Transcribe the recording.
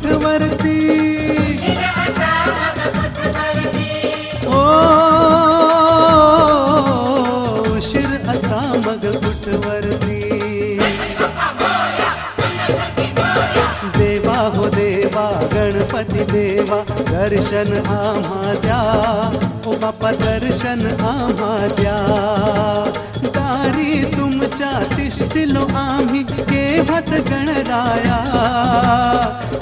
कुठवरती ओ उशीर असा मग कुठवरती देवा हो देवा गणपती देवा दर्शन आम्हा द्या ओ बाप्पा दर्शन आम्हा द्या दारी तुमच्या तिष्ठिलो आम्ही केव्हाच गणराया